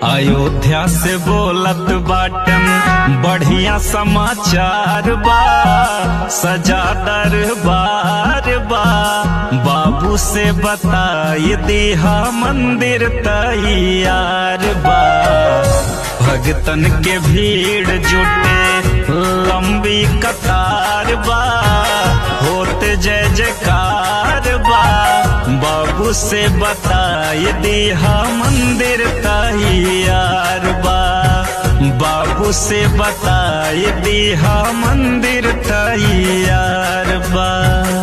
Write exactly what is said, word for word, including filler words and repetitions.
अयोध्या से बोलत बाटन बढ़िया समाचार बा, सजा दरबार बा। बाबू से बताई दिहा मंदिर तैयार बा। भगतन के भीड़ जुटे लंबी कतार बा, होते जय जयकार बा। बाबू से बताई दिहा मंदिर तैयार बा। बाबू से बताई दिहा मंदिर तैयार बा।